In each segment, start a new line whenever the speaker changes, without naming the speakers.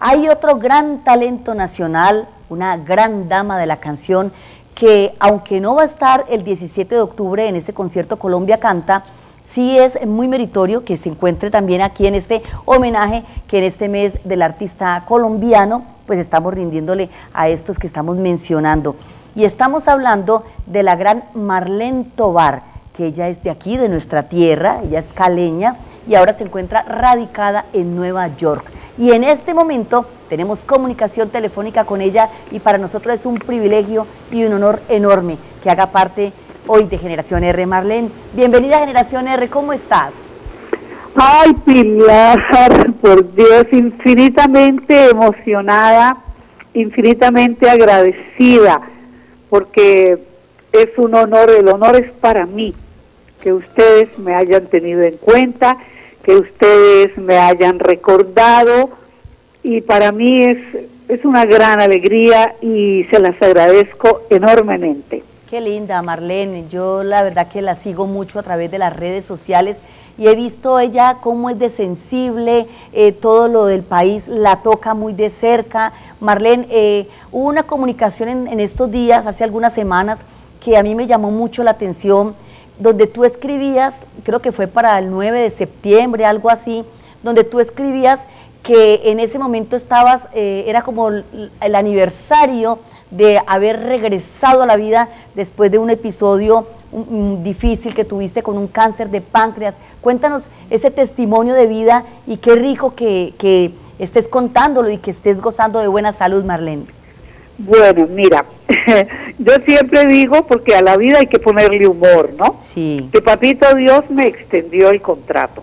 Hay otro gran talento nacional, una gran dama de la canción, que aunque no va a estar el 17 de octubre en ese concierto Colombia Canta, sí es muy meritorio que se encuentre también aquí en este homenaje que en este mes del artista colombiano, pues estamos rindiéndole a estos que estamos mencionando. Y estamos hablando de la gran Marlene Tovar, que ella es de aquí, de nuestra tierra, ella es caleña y ahora se encuentra radicada en Nueva York. Y en este momento tenemos comunicación telefónica con ella y para nosotros es un privilegio y un honor enorme que haga parte hoy de Generación R. Marlene, bienvenida a Generación R, ¿cómo estás?
Ay, Pilar, por Dios, infinitamente emocionada, infinitamente agradecida, porque es un honor, el honor es para mí, que ustedes me hayan tenido en cuenta, que ustedes me hayan recordado, y para mí es una gran alegría y se las agradezco enormemente.
Qué linda, Marlene, yo la verdad que la sigo mucho a través de las redes sociales y he visto ella cómo es de sensible, todo lo del país la toca muy de cerca. Marlene, hubo una comunicación en estos días, hace algunas semanas, que a mí me llamó mucho la atención, donde tú escribías, creo que fue para el 9 de septiembre, algo así, donde tú escribías que en ese momento estabas, era como el aniversario de haber regresado a la vida después de un episodio difícil que tuviste con un cáncer de páncreas. Cuéntanos ese testimonio de vida y qué rico que estés contándolo y que estés gozando de buena salud, Marlene.
Bueno, mira, yo siempre digo, porque a la vida hay que ponerle humor, ¿no?
Sí.
Que Papito Dios me extendió el contrato,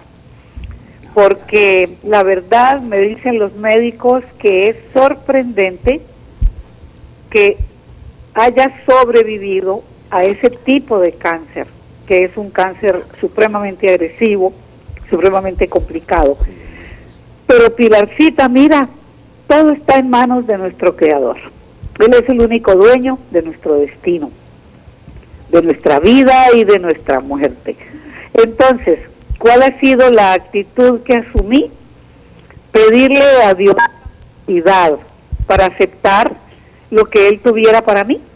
porque la verdad me dicen los médicos que es sorprendente que haya sobrevivido a ese tipo de cáncer, que es un cáncer supremamente agresivo, supremamente complicado. Pero Pilarcita, mira, todo está en manos de nuestro Creador. Él es el único dueño de nuestro destino, de nuestra vida y de nuestra muerte. Entonces, ¿cuál ha sido la actitud que asumí? Pedirle a Dios capacidad para aceptar lo que Él tuviera para mí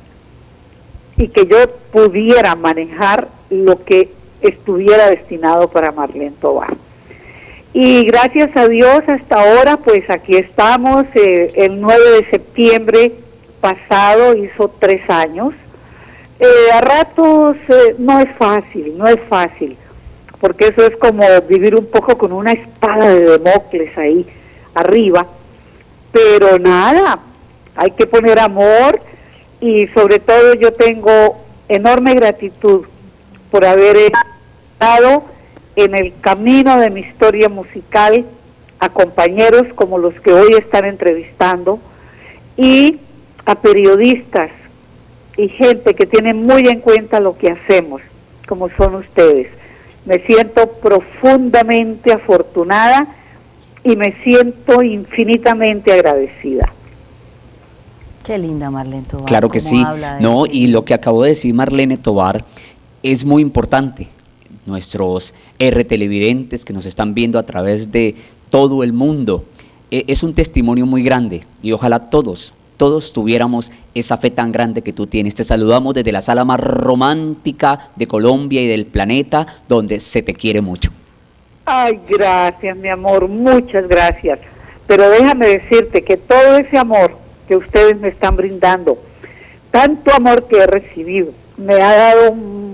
y que yo pudiera manejar lo que estuviera destinado para Marlene Tovar. Y gracias a Dios hasta ahora, pues aquí estamos, el 9 de septiembre pasado hizo 3 años. A ratos no es fácil, porque eso es como vivir un poco con una espada de Damocles ahí arriba, pero nada, hay que poner amor y sobre todo yo tengo enorme gratitud por haber estado en el camino de mi historia musical a compañeros como los que hoy están entrevistando y a periodistas y gente que tiene muy en cuenta lo que hacemos, como son ustedes. Me siento profundamente afortunada y me siento infinitamente agradecida.
Qué linda Marlene Tovar.
Claro que sí, no, y lo que acabó de decir Marlene Tovar es muy importante. Nuestros televidentes que nos están viendo a través de todo el mundo, es un testimonio muy grande y ojalá todos tuviéramos esa fe tan grande que tú tienes. Te saludamos desde la sala más romántica de Colombia y del planeta, donde se te quiere mucho.
Ay, gracias, mi amor, muchas gracias. Pero déjame decirte que todo ese amor que ustedes me están brindando, tanto amor que he recibido, me ha dado,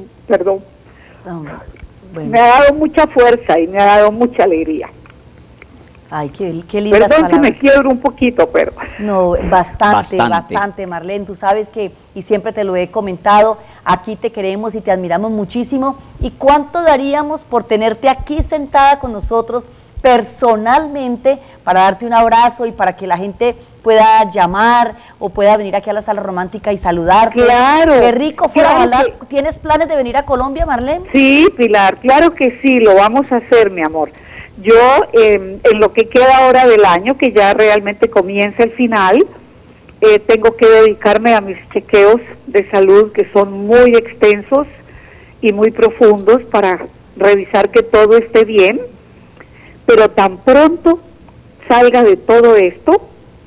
me ha dado mucha fuerza y me ha dado mucha alegría.
Ay, qué lindas
palabras.
Perdón
que me quiebro un poquito, pero...
No, bastante, Marlene. Tú sabes que, y siempre te lo he comentado, aquí te queremos y te admiramos muchísimo. ¿Y cuánto daríamos por tenerte aquí sentada con nosotros personalmente para darte un abrazo y para que la gente pueda llamar o pueda venir aquí a la sala romántica y saludarte?
Claro.
Qué rico fuera.
Claro
que... ¿Tienes planes de venir a Colombia, Marlene?
Sí, Pilar, claro que sí, lo vamos a hacer, mi amor. Yo, en lo que queda ahora del año, que ya realmente comienza el final, tengo que dedicarme a mis chequeos de salud, que son muy extensos y muy profundos, para revisar que todo esté bien. Pero tan pronto salga de todo esto,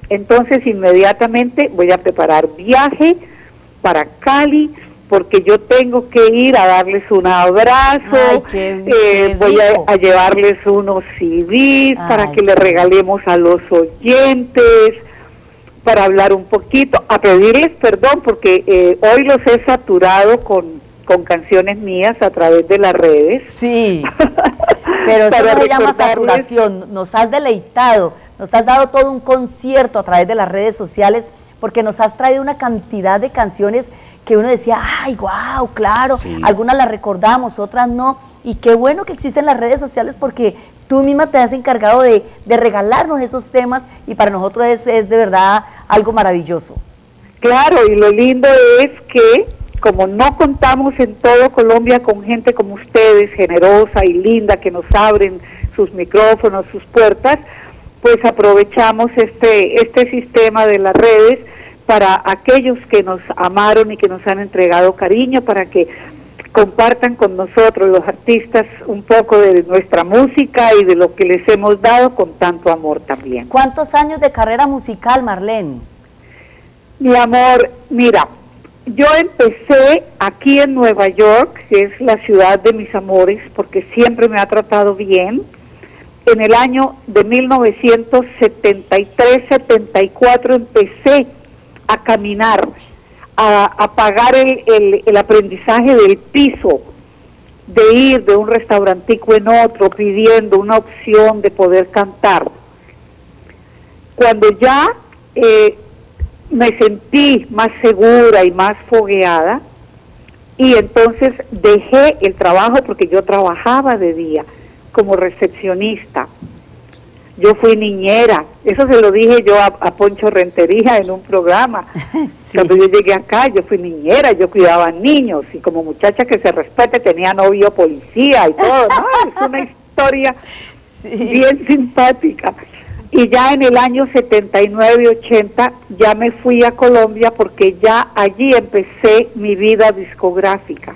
Entonces inmediatamente voy a preparar viaje para Cali, porque yo tengo que ir a darles un abrazo.
Ay, qué
voy
rico.
a llevarles unos CDs para
Ay,
que les regalemos a los oyentes, para hablar un poquito, a pedirles perdón, porque hoy los he saturado con canciones mías a través de las redes.
Sí, pero eso
Para
no se llama
recordarles-
saturación, nos has deleitado, nos has dado todo un concierto a través de las redes sociales, porque nos has traído una cantidad de canciones que uno decía, ay, wow, claro,
Sí.
algunas las recordamos, otras no, y qué bueno que existen las redes sociales porque tú misma te has encargado de regalarnos esos temas y para nosotros es de verdad algo maravilloso.
Claro, y lo lindo es que como no contamos en todo Colombia con gente como ustedes, generosa y linda, que nos abren sus micrófonos, sus puertas, pues aprovechamos este sistema de las redes para aquellos que nos amaron y que nos han entregado cariño, para que compartan con nosotros los artistas un poco de nuestra música y de lo que les hemos dado con tanto amor también.
¿Cuántos años de carrera musical, Marlene?
Mi amor, mira, yo empecé aquí en Nueva York, que es la ciudad de mis amores, porque siempre me ha tratado bien. En el año de 1973-74 empecé a caminar, a pagar el aprendizaje del piso, de ir de un restaurantico en otro pidiendo una opción de poder cantar. Cuando ya me sentí más segura y más fogueada, y entonces dejé el trabajo porque yo trabajaba de día como recepcionista. Yo fui niñera, eso se lo dije yo a Poncho Rentería en un programa.
Sí.
Cuando yo llegué acá, yo fui niñera, yo cuidaba niños y como muchacha que se respete tenía novio policía y todo, ¿no? Es una historia
Sí.
bien simpática. Y ya en el año 79-80 ya me fui a Colombia porque ya allí empecé mi vida discográfica.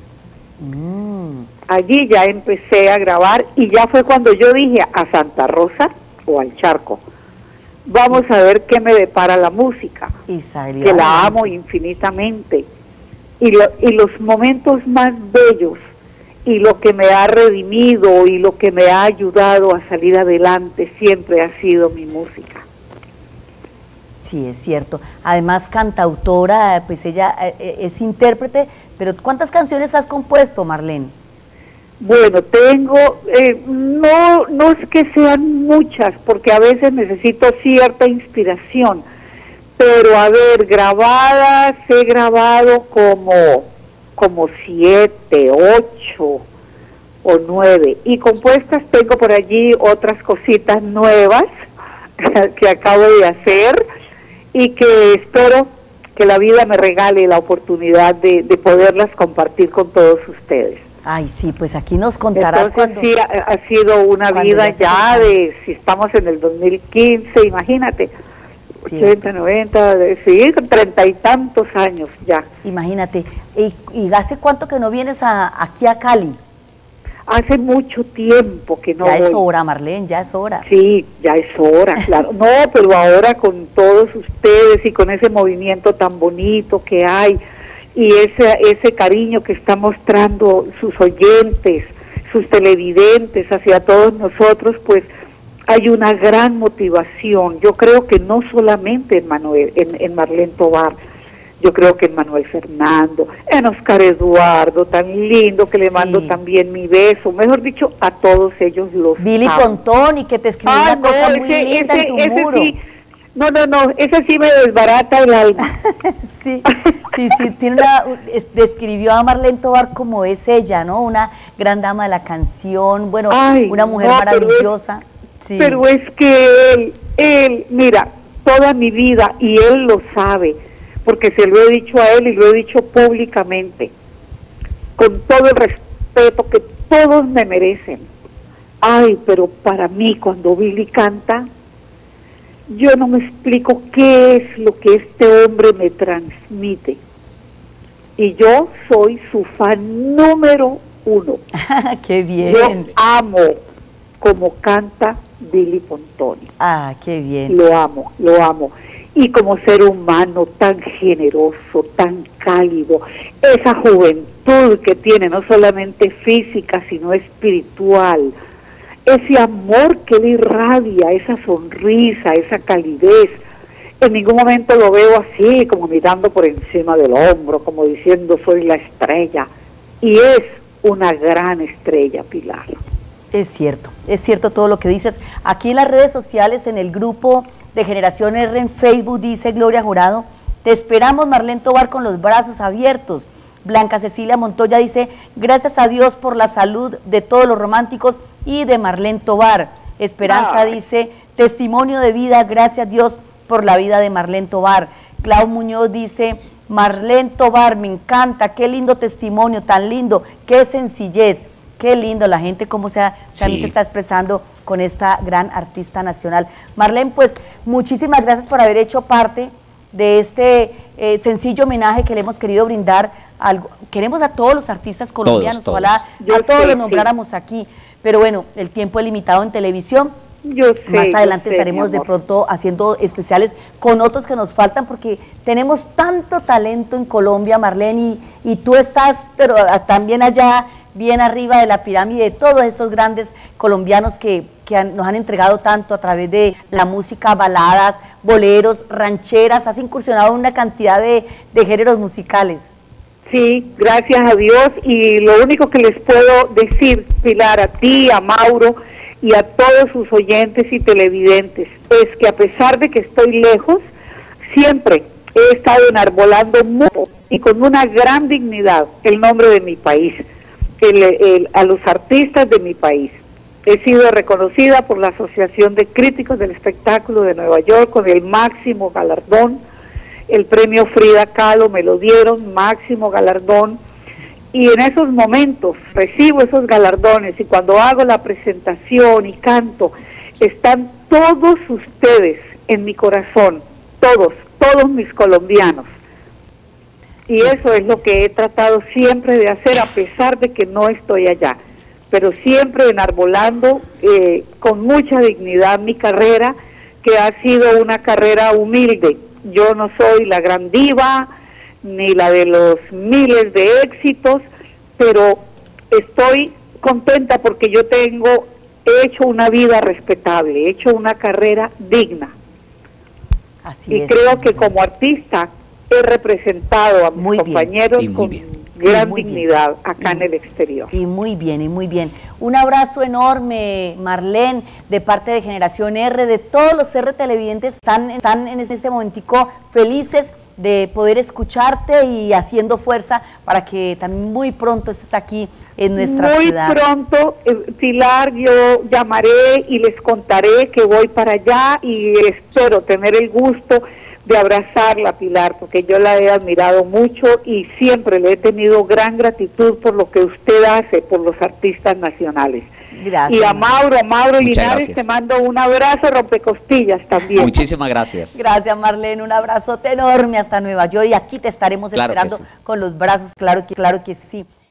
Allí ya empecé a grabar y ya fue cuando yo dije a Santa Rosa o al Charco, vamos a ver qué me depara la música,
Y salir
que la
adelante.
amo infinitamente. Y los momentos más bellos y lo que me ha redimido y lo que me ha ayudado a salir adelante siempre ha sido mi música.
Sí, es cierto. Además, cantautora, pues ella es intérprete, pero ¿cuántas canciones has compuesto, Marlene?
Bueno, tengo, no es que sean muchas, porque a veces necesito cierta inspiración, pero a ver, grabadas, he grabado como 7, 8 o 9, y compuestas tengo por allí otras cositas nuevas que acabo de hacer y que espero que la vida me regale la oportunidad de poderlas compartir con todos ustedes.
Ay, sí, pues aquí nos contarás
Entonces
cuando...
sí, ha sido una
cuando
vida
ya se
ya
sepan.
de, si estamos en el 2015, imagínate,
Sí.
80, 90, sí, 30 y tantos años ya.
Imagínate, ¿y hace cuánto que no vienes aquí a Cali?
Hace mucho tiempo que no
Ya es
voy.
hora, Marlene, ya es hora.
Sí, ya es hora, claro. No, pero ahora con todos ustedes y con ese movimiento tan bonito que hay y ese cariño que está mostrando sus oyentes, sus televidentes hacia todos nosotros, pues hay una gran motivación. Yo creo que no solamente en Marlene Tovar, yo creo que en Manuel Fernando, en Oscar Eduardo, tan lindo, que le
Sí.
mando también mi beso, mejor dicho, a todos ellos los
Billy
amo.
Pontoni, que te escribió una cosa muy linda en tu muro.
Sí, no, ese sí me desbarata el alma.
Sí, tiene describió a Marlene Tovar como es ella, ¿no? Una gran dama de la canción, bueno,
Ay,
una mujer
no, pero
maravillosa. Sí.
Pero es que él, mira, toda mi vida, y él lo sabe, porque se lo he dicho a él y lo he dicho públicamente, con todo el respeto que todos me merecen. Ay, pero para mí cuando Billy canta, yo no me explico qué es lo que este hombre me transmite. Y yo soy su fan número 1.
Qué bien.
Yo amo como canta Billy Pontoni.
Ah, qué bien.
Lo amo, lo amo. Y como ser humano tan generoso, tan cálido, esa juventud que tiene, no solamente física, sino espiritual, ese amor que le irradia, esa sonrisa, esa calidez. En ningún momento lo veo así, como mirando por encima del hombro, como diciendo soy la estrella. Y es una gran estrella, Pilar.
Es cierto todo lo que dices. Aquí en las redes sociales, en el grupo de Generación R en Facebook, dice Gloria Jurado, te esperamos, Marlene Tovar, con los brazos abiertos. Blanca Cecilia Montoya dice, gracias a Dios por la salud de todos los románticos y de Marlene Tovar. Esperanza dice, testimonio de vida, gracias a Dios por la vida de Marlene Tovar. Clau Muñoz dice, Marlene Tovar, me encanta, qué lindo testimonio, tan lindo, qué sencillez. Qué lindo la gente, cómo también se está expresando con esta gran artista nacional. Marlene, pues muchísimas gracias por haber hecho parte de este sencillo homenaje que le hemos querido brindar. Queremos a todos los artistas colombianos,
todos.
Ojalá a todos los nombráramos aquí, pero bueno, el tiempo es limitado en televisión. Más adelante estaremos de pronto haciendo especiales con otros que nos faltan, porque tenemos tanto talento en Colombia, Marlene, y tú estás, pero también allá, bien arriba de la pirámide de todos estos grandes colombianos que nos han entregado tanto a través de la música, baladas, boleros, rancheras. Has incursionado en una cantidad de géneros musicales.
Sí, gracias a Dios, y lo único que les puedo decir, Pilar, a ti, a Mauro y a todos sus oyentes y televidentes, es que a pesar de que estoy lejos, siempre he estado enarbolando mucho y con una gran dignidad el nombre de mi país, a los artistas de mi país. He sido reconocida por la Asociación de Críticos del Espectáculo de Nueva York con el máximo galardón, el premio Frida Kahlo me lo dieron, máximo galardón, y en esos momentos recibo esos galardones, y cuando hago la presentación y canto, están todos ustedes en mi corazón, todos mis colombianos. Y eso es lo que he tratado siempre de hacer, a pesar de que no estoy allá, pero siempre enarbolando con mucha dignidad mi carrera, que ha sido una carrera humilde. Yo no soy la gran diva, ni la de los miles de éxitos, pero estoy contenta porque yo he hecho una vida respetable, he hecho una carrera digna.
Así es.
Creo que como artista he representado a mis compañeros con gran dignidad acá en el exterior.
Y muy bien, y muy bien. Un abrazo enorme, Marlene, de parte de Generación R, de todos los R televidentes. Están en este momentico felices de poder escucharte y haciendo fuerza para que también muy pronto estés aquí en nuestra ciudad.
Muy pronto, Pilar, yo llamaré y les contaré que voy para allá, y espero tener el gusto de abrazarla, Pilar, porque yo la he admirado mucho y siempre le he tenido gran gratitud por lo que usted hace por los artistas nacionales.
Gracias.
Y a Mauro Linares, te mando un abrazo rompecostillas también.
Muchísimas gracias.
Gracias, Marlene, un abrazote enorme hasta Nueva York, y aquí te estaremos esperando con los brazos, claro que sí.